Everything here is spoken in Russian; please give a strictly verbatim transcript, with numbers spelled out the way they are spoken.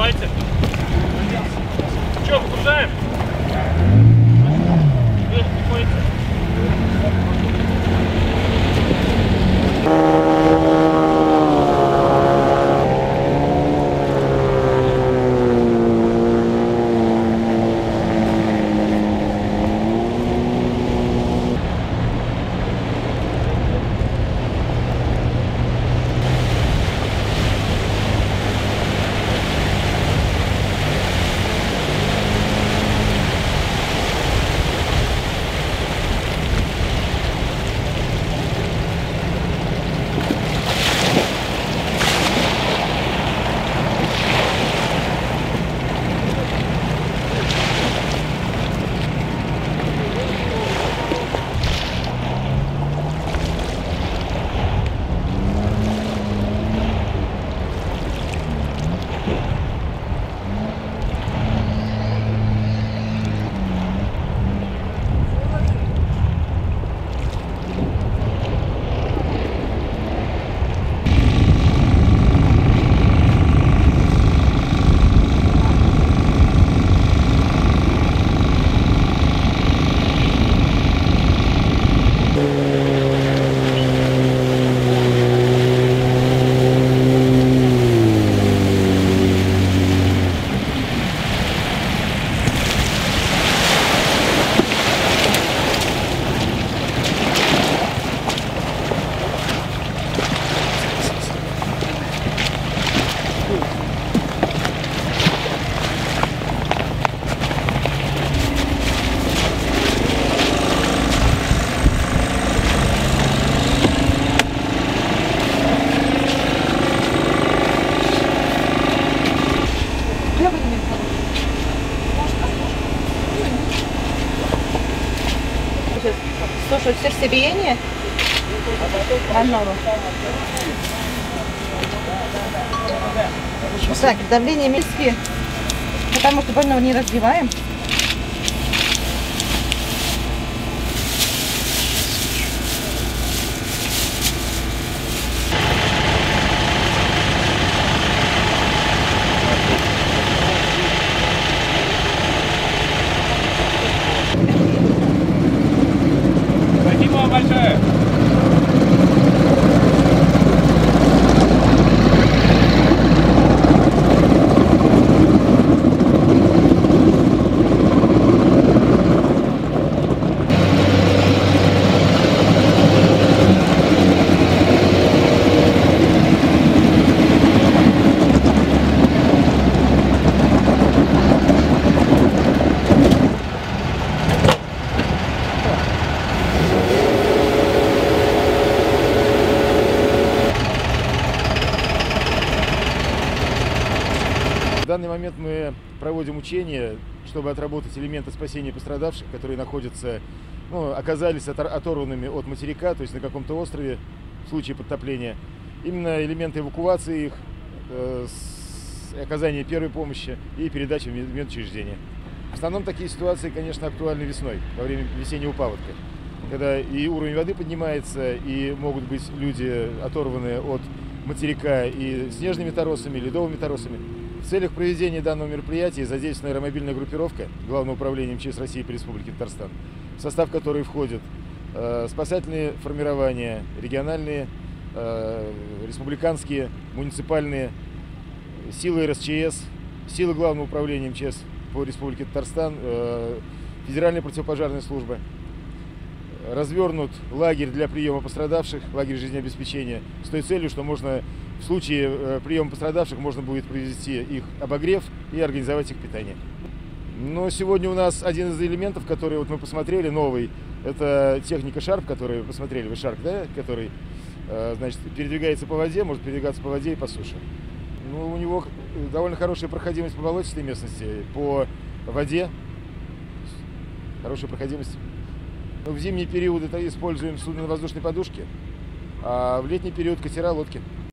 Давайте. Че, погружаем? Вверх приходите. Слушай, сердцебиение больного. Так, давление миски, потому что больного не раздеваем. Спасибо вам большое. В данный момент мы проводим учения, чтобы отработать элементы спасения пострадавших, которые находятся, ну, оказались оторванными от материка, то есть на каком-то острове в случае подтопления. Именно элементы эвакуации их, э, оказания первой помощи и передачи в медучреждения. В основном такие ситуации, конечно, актуальны весной, во время весеннего паводка, когда и уровень воды поднимается, и могут быть люди оторваны от материка и снежными торосами, и ледовыми торосами. В целях проведения данного мероприятия задействована аэромобильная группировка Главного управления МЧС России по Республике Татарстан, в состав которой входят э, спасательные формирования, региональные, э, республиканские, муниципальные, силы эр эс че эс, силы Главного управления МЧС по Республике Татарстан, э, Федеральная противопожарная служба. Развернут лагерь для приема пострадавших, лагерь жизнеобеспечения, с той целью, что можно в случае приема пострадавших можно будет провести их обогрев и организовать их питание. Но сегодня у нас один из элементов, который вот мы посмотрели, новый, это техника Шарп, которую посмотрели, вы Шарк, да, который, значит, передвигается по воде, может передвигаться по воде и по суше. Ну, у него довольно хорошая проходимость по болотистой местности, по воде, хорошая проходимость. В зимние периоды используем судно-воздушные подушки, а в летний период катера, лодки.